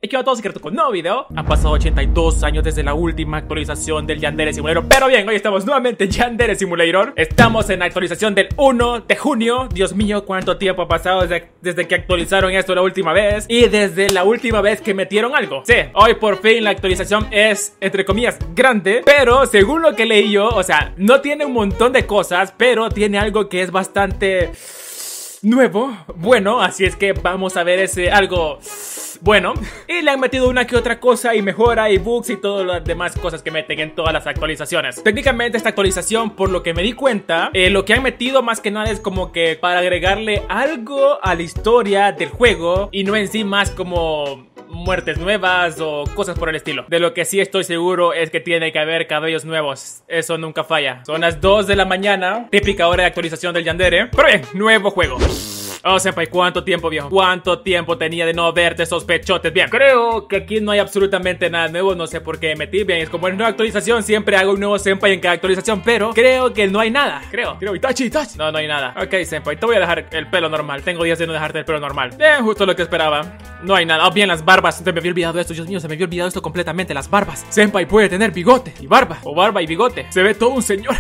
Y que a todos secreto con un nuevo video. Han pasado 82 años desde la última actualización del Yandere Simulator. Pero bien, hoy estamos nuevamente en Yandere Simulator. Estamos en la actualización del 1 de junio. Dios mío, cuánto tiempo ha pasado desde que actualizaron esto la última vez. Y desde la última vez que metieron algo. Sí, hoy por fin la actualización es, entre comillas, grande. Pero según lo que leí yo, o sea, no tiene un montón de cosas, pero tiene algo que es bastante nuevo, bueno, así es que vamos a ver ese algo bueno. Y le han metido una que otra cosa y mejora y bugs y todas las demás cosas que meten en todas las actualizaciones. Técnicamente esta actualización, por lo que me di cuenta, lo que han metido más que nada es como que para agregarle algo a la historia del juego y no en sí más como muertes nuevas o cosas por el estilo. De lo que sí estoy seguro es que tiene que haber cabellos nuevos. Eso nunca falla. Son las 2 de la mañana, típica hora de actualización del Yandere. Pero bien, nuevo juego. Oh, senpai, ¿cuánto tiempo, viejo? ¿Cuánto tiempo tenía de no verte esos pechotes? Bien, creo que aquí no hay absolutamente nada nuevo. No sé por qué metí. Bien, es como en una actualización siempre hago un nuevo senpai en cada actualización, pero creo que no hay nada. Creo, Itachi. No, no hay nada. Ok, senpai, te voy a dejar el pelo normal. Tengo días de no dejarte el pelo normal. Bien, justo lo que esperaba. No hay nada. Oh, bien, las barbas. Se me había olvidado esto. Dios mío, se me había olvidado esto completamente. Las barbas. Senpai puede tener bigote y barba. O barba y bigote. Se ve todo un señor.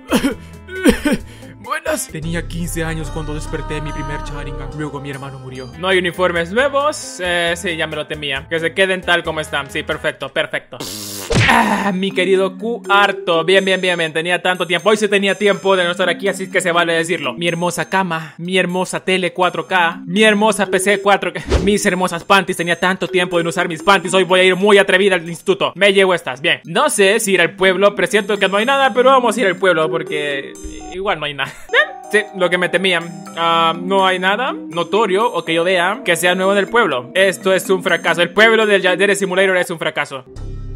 Buenas. Tenía 15 años cuando desperté mi primer Sharingan. Luego mi hermano murió. No hay uniformes nuevos. Sí, ya me lo temía. Que se queden tal como están. Sí, perfecto. Mi querido Q harto. Bien. Tenía tanto tiempo. Hoy sí tenía tiempo de no estar aquí, así que se vale decirlo. Mi hermosa cama. Mi hermosa tele 4K. Mi hermosa PC 4K. Mis hermosas panties. Tenía tanto tiempo de no usar mis panties. Hoy voy a ir muy atrevida al instituto. Me llevo estas. Bien. No sé si ir al pueblo. Presiento que no hay nada, pero vamos a ir al pueblo porque igual no hay nada. Sí, lo que me temían. No hay nada notorio o que yo vea que sea nuevo en el pueblo. Esto es un fracaso. El pueblo del Yandere Simulator es un fracaso.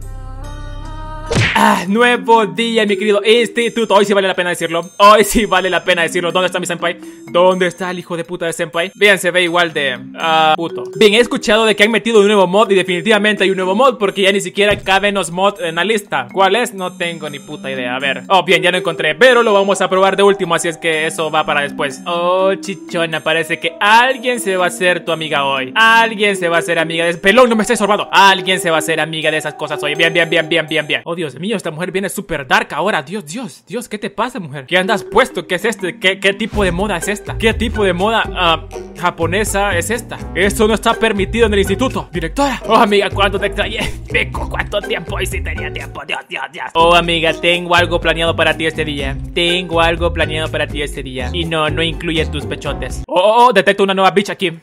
Nuevo día, mi querido instituto. Hoy sí vale la pena decirlo. Hoy sí vale la pena decirlo. ¿Dónde está mi senpai? ¿Dónde está el hijo de puta de senpai? Bien, se ve igual de puto. Bien, he escuchado de que han metido un nuevo mod. Y definitivamente hay un nuevo mod, porque ya ni siquiera caben los mods en la lista. ¿Cuál es? No tengo ni puta idea. A ver. Oh, bien, ya lo encontré, pero lo vamos a probar de último, así es que eso va para después. Oh, chichona, parece que alguien se va a hacer tu amiga hoy. Alguien se va a hacer amiga de... Pelón, no me estés sorbando. Alguien se va a hacer amiga de esas cosas hoy. Bien. Oh, Dios mío, esta mujer viene súper dark ahora. Dios, ¿qué te pasa, mujer? ¿Qué andas puesto? ¿Qué es esto? ¿Qué tipo de moda es esta? ¿Qué tipo de moda japonesa es esta? Esto no está permitido en el instituto. Directora. Oh, amiga, ¿cuánto te extrañé? Pico, ¿cuánto tiempo? Hoy sí tenía tiempo. Dios. Oh, amiga, tengo algo planeado para ti este día. Y no incluye tus pechotes. Oh, detecto una nueva bitch aquí.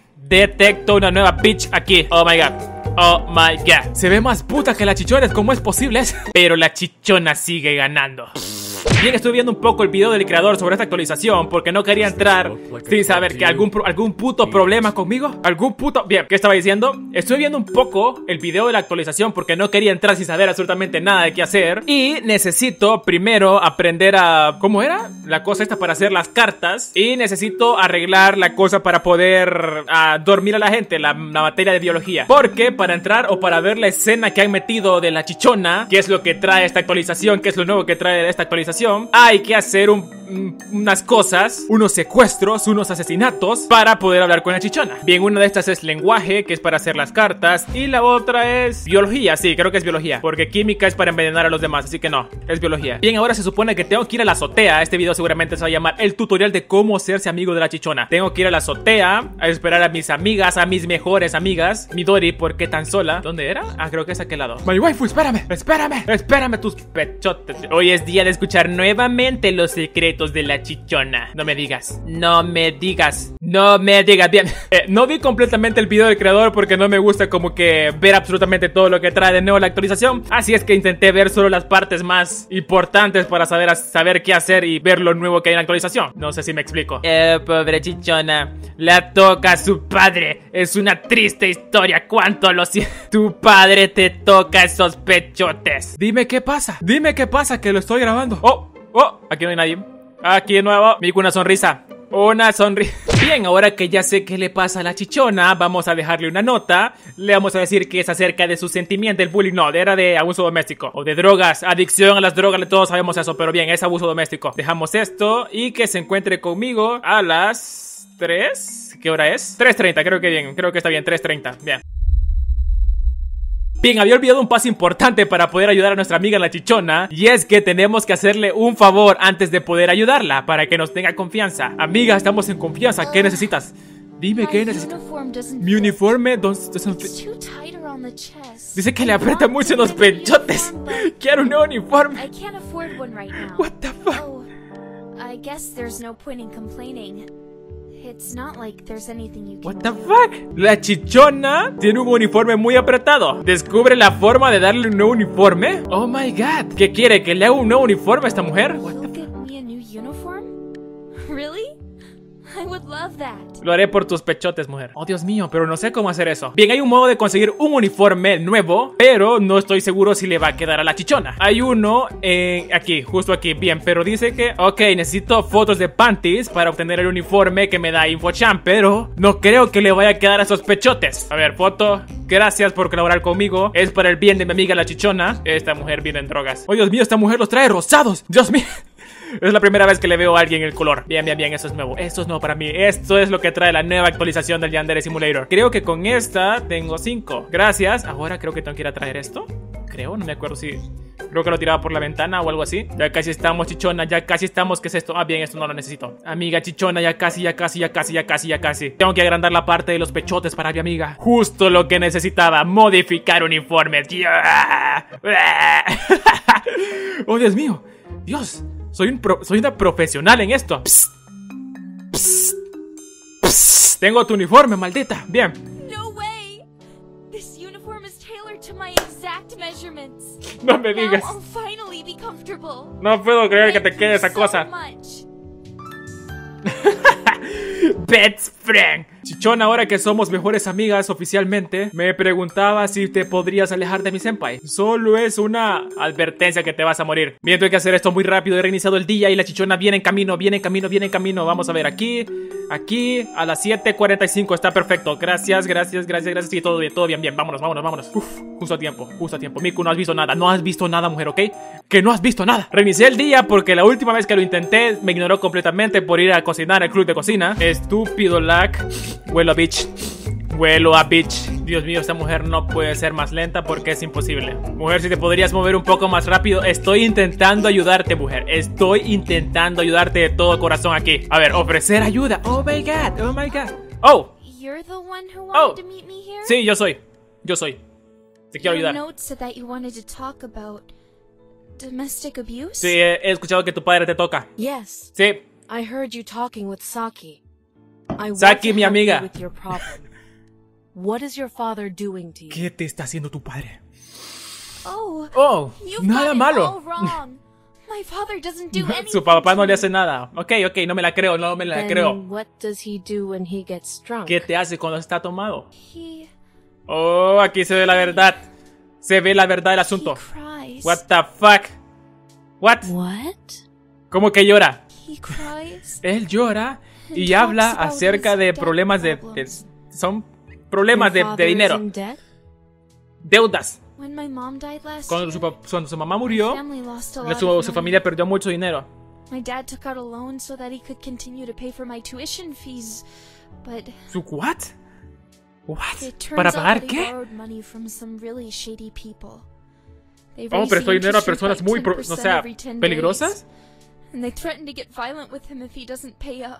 Oh my god. Se ve más puta que la chichona. ¿Cómo es posible eso? Pero la chichona sigue ganando. Bien, estuve viendo un poco el video del creador sobre esta actualización porque no quería entrar sin saber que algún puto problema conmigo. Bien, ¿qué estaba diciendo? Estuve viendo un poco el video de la actualización porque no quería entrar sin saber absolutamente nada de qué hacer. Y necesito primero aprender a... ¿Cómo era? La cosa esta para hacer las cartas. Y necesito arreglar la cosa para poder dormir a la gente, la materia de biología. Porque para entrar o para ver la escena que han metido de la chichona, que es lo que trae esta actualización, que es lo nuevo que trae esta actualización, hay que hacer unas cosas, unos secuestros, unos asesinatos para poder hablar con la chichona. Bien, una de estas es lenguaje, que es para hacer las cartas, y la otra es biología. Sí, creo que es biología, porque química es para envenenar a los demás, así que no, es biología. Bien, ahora se supone que tengo que ir a la azotea. Este video seguramente se va a llamar el tutorial de cómo hacerse amigo de la chichona. Tengo que ir a la azotea a esperar a mis amigas, a mis mejores amigas. Midori, ¿por qué tan sola? ¿Dónde era? Creo que es a aquel lado. My waifu, espérame tus pechotes. Hoy es día de escuchar nuevamente los secretos de la chichona. No me digas. Bien, no vi completamente el video del creador porque no me gusta como que ver absolutamente todo lo que trae de nuevo la actualización. Así es que intenté ver solo las partes más importantes para saber qué hacer y ver lo nuevo que hay en la actualización. No sé si me explico. Pobre chichona. La toca a su padre. Es una triste historia. ¿Cuánto lo siento? Tu padre te toca esos pechotes. Dime qué pasa que lo estoy grabando. Oh, aquí no hay nadie. Aquí de nuevo, Miku, una sonrisa. Bien, ahora que ya sé qué le pasa a la chichona, vamos a dejarle una nota. Le vamos a decir que es acerca de su sentimiento. El bullying no, era de abuso doméstico. O de drogas, adicción a las drogas, todos sabemos eso. Pero bien, es abuso doméstico. Dejamos esto y que se encuentre conmigo a las 3. ¿Qué hora es? 3:30, creo que está bien, 3:30, bien. Bien, había olvidado un paso importante para poder ayudar a nuestra amiga la chichona. Y es que tenemos que hacerle un favor antes de poder ayudarla, para que nos tenga confianza. Amiga, estamos en confianza, ¿qué necesitas? Dime, ¿qué necesitas? Mi uniforme dice que le aprieta mucho en los pechotes. Quiero un nuevo uniforme. What the fuck? I guess there's no point in complaining. It's not like there's anything you can What the fuck? La chichona tiene un uniforme muy apretado. Descubre la forma de darle un nuevo uniforme. Oh my god. ¿Qué quiere? ¿Que le haga un nuevo uniforme a esta mujer? What the get me a new uniform? Really? I would love that. Lo haré por tus pechotes, mujer. Oh, Dios mío, pero no sé cómo hacer eso. Bien, hay un modo de conseguir un uniforme nuevo, pero no estoy seguro si le va a quedar a la chichona. Hay uno aquí, justo aquí. Bien, pero dice que... Ok, necesito fotos de panties para obtener el uniforme que me da InfoChamp, pero no creo que le vaya a quedar a esos pechotes. A ver, foto. Gracias por colaborar conmigo. Es para el bien de mi amiga la chichona. Esta mujer viene en drogas. Oh, Dios mío, esta mujer los trae rosados. Dios mío. Es la primera vez que le veo a alguien el color. Bien, bien, bien, eso es nuevo. Esto es nuevo para mí. Esto es lo que trae la nueva actualización del Yandere Simulator. Creo que con esta tengo 5. Gracias. Ahora creo que tengo que ir a traer esto. Creo, no me acuerdo si... Creo que lo tiraba por la ventana o algo así. Ya casi estamos, chichona, ya casi estamos. ¿Qué es esto? Ah, bien, esto no lo necesito. Amiga chichona, ya casi. Tengo que agrandar la parte de los pechotes para mi amiga. Justo lo que necesitaba. Modificar uniformes. Oh, Dios mío. Dios. Soy una profesional en esto. Psst. Psst. Psst. Tengo tu uniforme, maldita. Bien. No way. This uniform is tailored to my exact measurements. No me digas. Now I'll finally be comfortable. No puedo creer que te quede esa cosa. Best friend. Chichona, ahora que somos mejores amigas oficialmente, me preguntaba si te podrías alejar de mi senpai. Solo es una advertencia que te vas a morir. Bien, tengo que hacer esto muy rápido. He reiniciado el día y la chichona viene en camino. Vamos a ver aquí. Aquí, a las 7:45. Está perfecto. Gracias. Sí, todo bien. Vámonos. Uf, justo a tiempo. Miku, no has visto nada. No has visto nada, mujer, ¿ok? Que no has visto nada. Reinicié el día porque la última vez que lo intenté me ignoró completamente por ir a cocinar al club de cocina. Estúpido lag. Huelo a bitch. Dios mío, esta mujer no puede ser más lenta porque es imposible. Mujer, si te podrías mover un poco más rápido. Estoy intentando ayudarte, mujer. Estoy intentando ayudarte de todo corazón aquí. A ver, ofrecer ayuda. Oh my god. Oh. You're the one who wanted to meet me here? Sí, yo soy. Te quiero ayudar. Your note said that you wanted to talk about domestic abuse? Sí, he escuchado que tu padre te toca. Yes. Sí. I heard you talking with Saki. Saki, mi amiga. What is your father doing to you? ¿Qué te está haciendo tu padre? Oh, nada malo. My father doesn't do anything. Su papá no le hace nada. Ok, no me la creo, Then what does he do when he gets drunk? ¿Qué te hace cuando está tomado? Oh, aquí se ve la verdad. Se ve la verdad del asunto. What the fuck? What? ¿Cómo que llora? Él llora y habla acerca de problemas son problemas de dinero. Deudas. Cuando su mamá murió, su familia perdió mucho dinero. My dad took out a loan so that he could continue to pay for my tuition fees, but ¿Su what? ¿Para pagar qué? Oh, prestó dinero a personas muy, peligrosas. And they threaten to get violent with him if he doesn't pay up.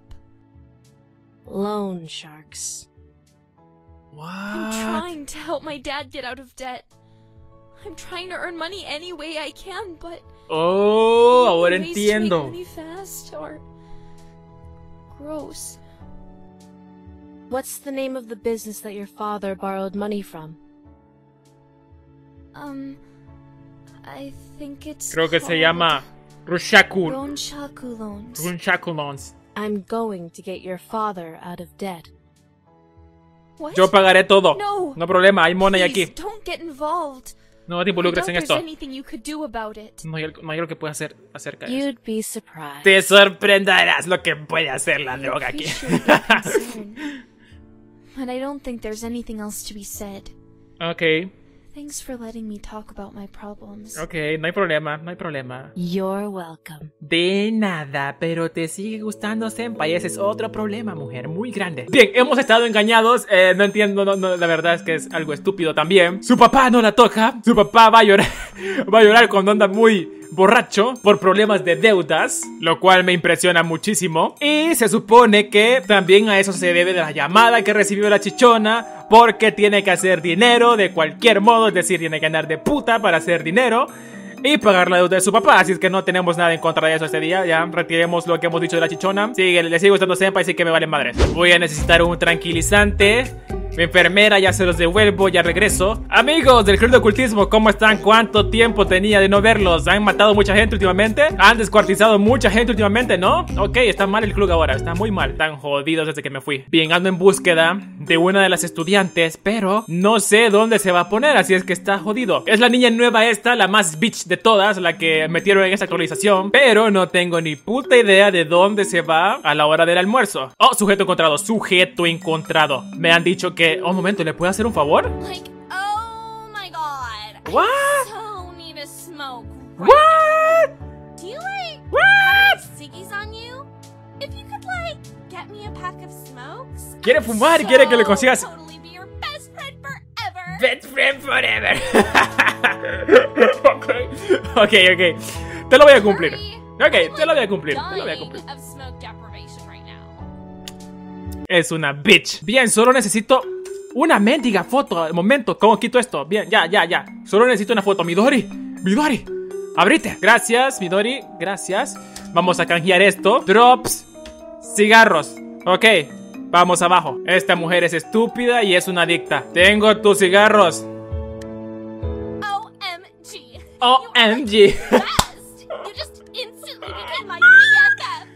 Loan sharks. What? I'm trying to help my dad get out of debt. I'm trying to earn money any way I can, but oh, ahora entiendo. Fast or gross. What's the name of the business that your father borrowed money from? I think it's Creo que se llama Runshaku Loans. I'm going to get your father out of debt. What? Yo pagaré todo. No, no problema, hay money aquí. Don't get involved. No te involucres en esto. No hay algo que pueda hacer acerca de eso. You'd be surprised. Te sorprenderás lo que puede hacer la droga aquí. But I don't think there's anything else to be said. Okay. Thanks for letting me talk about my problems. Ok, no hay problema, no hay problema. You're welcome. De nada, pero te sigue gustando Senpai. Ese es otro problema, mujer, muy grande. Bien, hemos estado engañados. No entiendo, la verdad es que es algo estúpido también. Su papá no la toca. Su papá va a llorar. Va a llorar cuando anda muy borracho por problemas de deudas, lo cual me impresiona muchísimo. Y se supone que también a eso se debe de la llamada que recibió la chichona, porque tiene que hacer dinero de cualquier modo, es decir, tiene que andar de puta para hacer dinero y pagar la deuda de su papá. Así es que no tenemos nada en contra de eso este día. Ya retiremos lo que hemos dicho de la chichona. Sigue, le sigue gustando Senpai, así que me valen madres. Voy a necesitar un tranquilizante. Mi enfermera, ya se los devuelvo, ya regreso. Amigos del Club de Ocultismo, ¿cómo están? ¿Cuánto tiempo tenía de no verlos? ¿Han matado mucha gente últimamente? ¿Han descuartizado mucha gente últimamente, no? Ok, está mal el club ahora, está muy mal. Están jodidos desde que me fui. Bien, ando en búsqueda de una de las estudiantes, pero no sé dónde se va a poner, así es que está jodido. Es la niña nueva esta, la más bitch de todas, la que metieron en esa actualización, pero no tengo ni puta idea de dónde se va a la hora del almuerzo. Oh, sujeto encontrado, sujeto encontrado. Me han dicho que... Oh, un momento, ¿le puedo hacer un favor? Like, oh my god. What? I so need a smoke. What? Do you like What? have ciggies on you? If you could like get me a pack of smokes. Quiere fumar y quiere que le consigas... Totally be your best friend forever. Best friend forever. Ok. Te lo voy a cumplir. Ok, te lo voy a cumplir. Te lo voy a cumplir. Of smoke deprivation right now. Es una bitch. Bien, solo necesito una mendiga foto. Al momento, ¿cómo quito esto? Bien, ya. Solo necesito una foto. Midori. Abrite. Gracias, Midori. Gracias. Vamos a canjear esto. Drops. Cigarros. Ok. Vamos abajo. Esta mujer es estúpida y es una adicta. Tengo tus cigarros. OMG. OMG. Best. You just instantly became my BFF.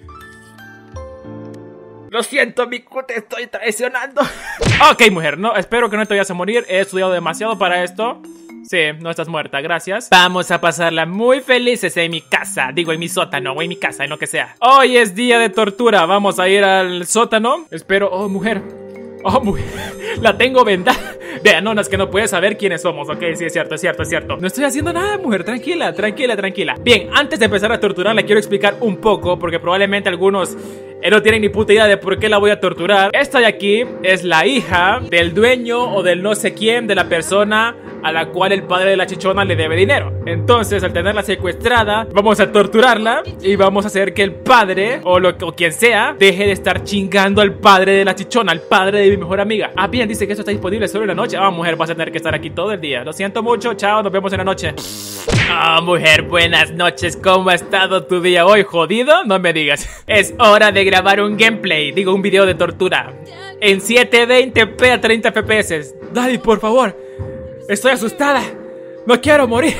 Lo siento, Miku, te estoy traicionando. Ok, mujer, no, espero que no te vayas a morir. He estudiado demasiado para esto. Sí, no estás muerta, gracias. Vamos a pasarla muy felices en mi casa. Digo, en mi sótano o en mi casa, en lo que sea. Hoy es día de tortura. Vamos a ir al sótano. Espero, oh, mujer. Oh, mujer. La tengo vendada. Vean, no, es que no puedes saber quiénes somos. Ok, sí, es cierto. No estoy haciendo nada, mujer, tranquila. Bien, antes de empezar a torturarla, quiero explicar un poco, porque probablemente algunos no tienen ni puta idea de por qué la voy a torturar. Esta de aquí es la hija del dueño o del no sé quién, de la persona a la cual el padre de la chichona le debe dinero. Entonces, al tenerla secuestrada, vamos a torturarla y vamos a hacer que el padre o quien sea deje de estar chingando al padre de la chichona, al padre de mi mejor amiga. Ah, bien, dice que esto está disponible solo en la noche. Ah, mujer, vas a tener que estar aquí todo el día. Lo siento mucho, chao, nos vemos en la noche. Ah, mujer, buenas noches. ¿Cómo ha estado tu día hoy? ¿Jodido? No me digas. Es hora de grabar un gameplay, digo, un video de tortura en 720p a 30 fps. Daddy, por favor. Estoy asustada. No quiero morir.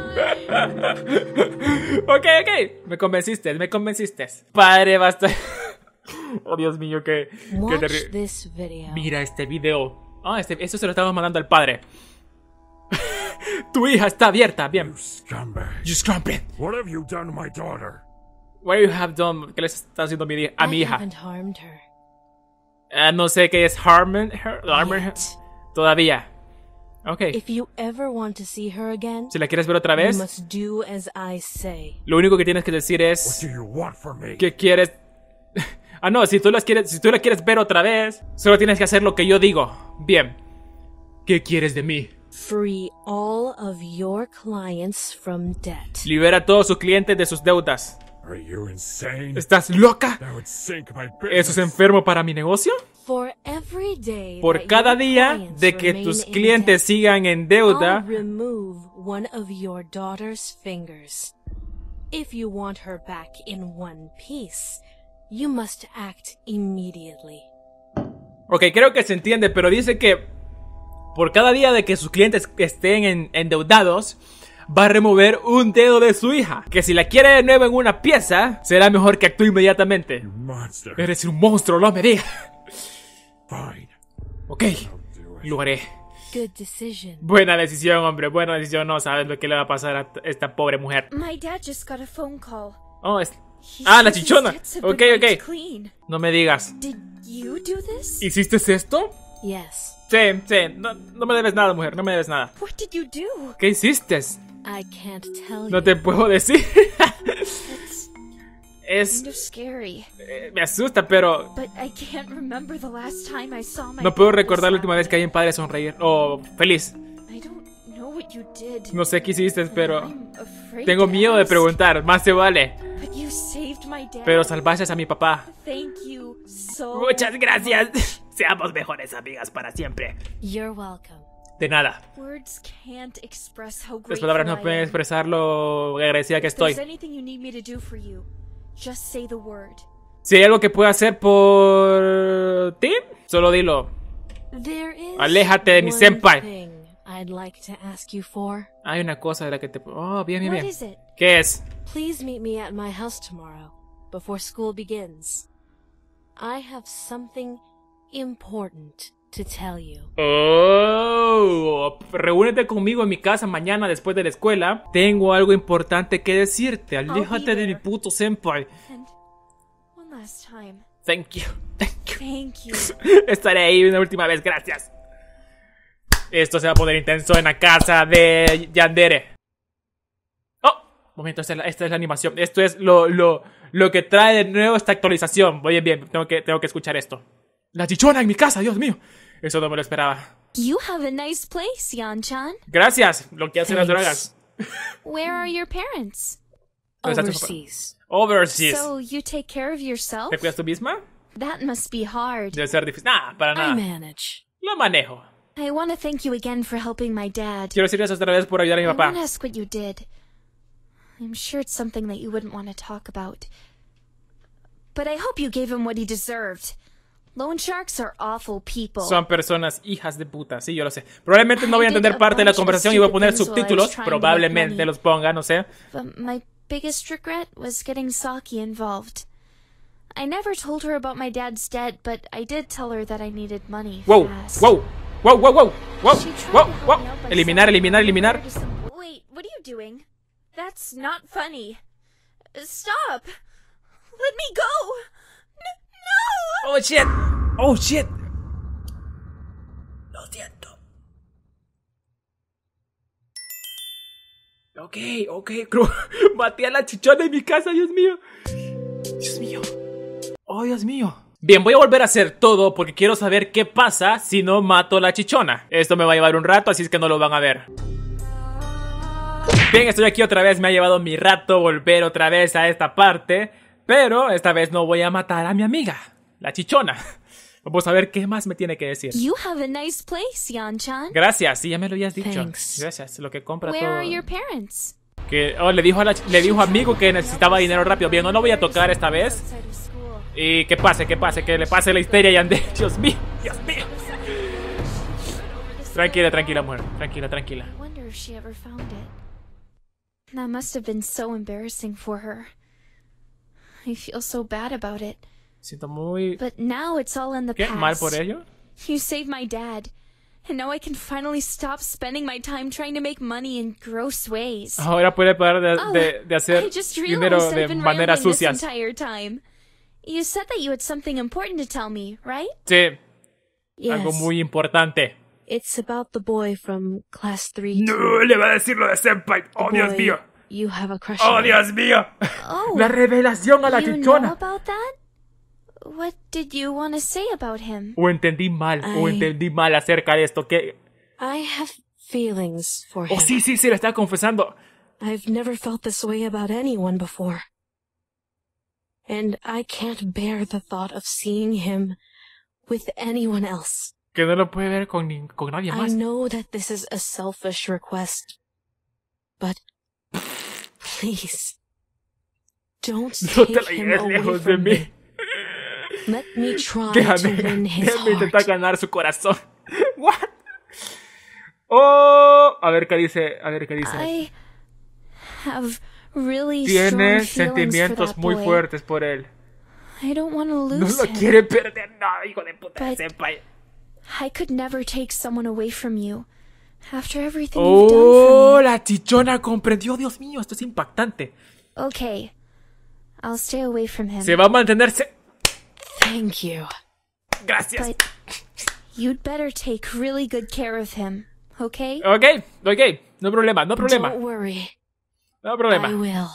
Ok. Me convenciste. Padre, basta. Oh, Dios mío, qué terrible. Mira este video. Ah, eso se lo estamos mandando al padre. Tu hija está abierta. Bien. You scumbag. What have you done to my daughter? What you have done? ¿Qué le está haciendo a mi hija? No sé qué es harm her. Todavía. Ok. If you ever want to see her again, si la quieres ver otra vez, you must do as I say. Lo único que tienes que decir es What do you want from me? ¿qué quieres? Ah, no, si tú la quieres ver otra vez, solo tienes que hacer lo que yo digo. Bien. ¿Qué quieres de mí? Free all of your clients from debt. Libera a todos sus clientes de sus deudas. Are you insane? ¿Estás loca? That would sink my business. ¿Eso es enfermo para mi negocio? For every day Por that cada your día clients de que remain tus in clientes debt, sigan en deuda, I'll remove one of your daughter's fingers. If you want her back in one piece, you must act immediately. Ok, creo que se entiende, pero dice que por cada día de que sus clientes estén endeudados, va a remover un dedo de su hija. Que si la quiere de nuevo en una pieza, será mejor que actúe inmediatamente. You monster. Eres un monstruo, no me digas. Fine. Ok, lo haré. Good decision. Buena decisión, hombre, buena decisión. No sabes lo que le va a pasar a esta pobre mujer. My dad just got a phone call. Oh, He la says his chichona. debts have been wiped clean. No me digas. Did you do this? ¿Hiciste esto? Yes. Sí, no me debes nada, mujer, no me debes nada. What did you do? ¿Qué hiciste? I can't tell No you. te puedo decir. That's Es... kind of scary. me asusta, pero... But I can't remember the last time I saw my no puedo dad recordar la this última vez que hay un padre sonreír. O feliz. happy. I don't know what you did. No sé qué hiciste, pero... I'm afraid tengo to miedo de ask. preguntar, más se vale. But you saved my dad. Pero salvaste a mi papá. Thank you so Muchas gracias. Seamos mejores amigas para siempre. You're welcome. De nada. Words can't express how Las grateful palabras no I pueden am. expresar lo agradecida que If there's estoy. anything you need me to do for you, just say the word. Si hay algo que pueda hacer por ti, solo dilo. There is Aléjate de mi one senpai. thing I'd like to ask you for. Hay una cosa de la que te... Oh, bien, bien, What bien. is it? ¿Qué es? Please meet me at my house tomorrow, before school begins. I have something important to tell you. Oh, reúnete conmigo en mi casa mañana después de la escuela. Tengo algo importante que decirte. Aléjate de mi there. puto senpai. And one last time. Thank you. Thank you. Thank you. Estaré ahí una última vez, gracias. Esto se va a poner intenso en la casa de Yandere. Oh, momento, esta es la animación. Esto es lo que trae de nuevo esta actualización. Voy bien, tengo que escuchar esto. La chichona en mi casa, Dios mío. Eso no me lo esperaba. You have a nice place, Yan-chan. Gracias, lo que hacen las Thanks. drogas. Where are your parents? ¿Dónde está tu papá? Overseas. Overseas. So you take care of yourself? ¿Te cuidas tú misma? That must be hard. Debe ser difícil. Nah, para I nada. manage. Lo manejo. I want to thank you again for helping my dad. Quiero decir eso otra vez por ayudar a mi I papá. want to ask what you did. I'm sure it's something that you wouldn't want to talk about. But I hope you gave him what he deserved. Loan sharks are awful people. Son personas hijas de puta, sí, yo lo sé. Probablemente no voy a entender parte de la conversación y voy a poner subtítulos. Probablemente los ponga, no sé. But my biggest regret was getting Saki involved. I never told her about my dad's debt, but I did tell her that I needed money Wow, fast. wow, wow, wow, wow, wow, She tried wow, to help wow. me out by Eliminar, selling eliminar, me eliminar. to some- Wait, what are you doing? That's not funny. Stop! Let me go! No! Oh shit, oh shit. Lo siento. Ok, maté a la chichona en mi casa, Dios mío. Dios mío. Oh, Dios mío. Bien, voy a volver a hacer todo porque quiero saber qué pasa si no mato a la chichona. Esto me va a llevar un rato, así es que no lo van a ver. Bien, estoy aquí otra vez, me ha llevado mi rato volver otra vez a esta parte. Pero esta vez no voy a matar a mi amiga, la chichona. Vamos a ver qué más me tiene que decir. You have a nice place, Yan-chan. Gracias, sí, ya me lo habías dicho. Thanks. Gracias, lo que compra Where todo. are your parents? Que, le dijo a amigo que necesitaba dinero rápido. Bien, no lo voy a tocar esta vez. Outside of school. Y que le pase la histeria y ande. Dios mío, Dios mío. Tranquila, mujer. Tranquila. I wonder if she ever found it. That must have been so embarrassing for her. I feel so bad about it. Siento muy... But now it's all in the ¿Qué? past. ¿Mal por ello? You saved my dad. And now I can finally stop spending my time trying to make money in gross ways. Ahora puede parar de hacer I just dinero realized de I've been maneras rambling this sucias. entire time. You said that you had something important to tell me, right? Sí, Yes. algo muy importante. It's about the boy from class 3. No, le va a decir lo de Senpai. Oh, The Dios boy mío. You have a crush Oh, on. Dios mío. Oh, La revelación a la you know chichona. about that? What did you want to say about him? O entendí mal acerca de esto. Que... I have feelings for him. Oh, sí, le está confesando. I've never felt this way about anyone before. And I can't bear the thought of seeing him with anyone else. Que no lo puede ver con nadie I más. know that this is a selfish request, but please, don't No te take la him lleves away lejos de from mí. me. Let me try to win his Déjame intentar heart. ganar su corazón. What? Oh, a ver qué dice. I have really Tiene strong feelings for sentimientos that muy boy. fuertes por él. I don't want to No lose lo him. quiere perder. No, hijo de puta de But- senpai. I could never take someone away from you. After everything you've done for Oh, me. la chichona comprendió. Dios mío, esto es impactante. Okay. I'll stay away from him. Se va a mantenerse. Thank you. Gracias. But You'd better take really good care of him, okay? Ok, no problema, no problema. Don't worry. No problema. I will.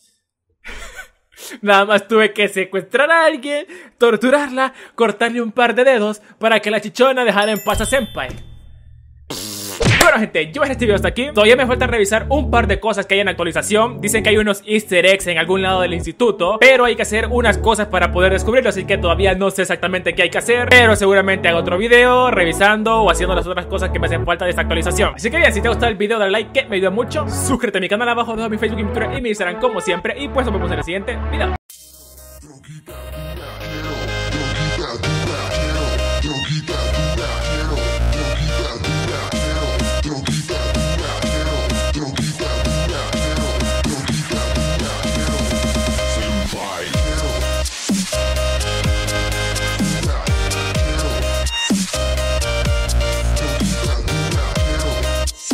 Nada más tuve que secuestrar a alguien, torturarla, cortarle un par de dedos para que la chichona dejara en paz a Senpai. Bueno gente, yo este video hasta aquí. Todavía me falta revisar un par de cosas que hay en actualización. Dicen que hay unos easter eggs en algún lado del instituto, pero hay que hacer unas cosas para poder descubrirlo, así que todavía no sé exactamente qué hay que hacer, pero seguramente hago otro video revisando o haciendo las otras cosas que me hacen falta de esta actualización. Así que bien, si te ha gustado el video dale like, que me ayuda mucho. Suscríbete a mi canal abajo, dejo mi Facebook, mi Twitter y mi Instagram como siempre. Y pues nos vemos en el siguiente video.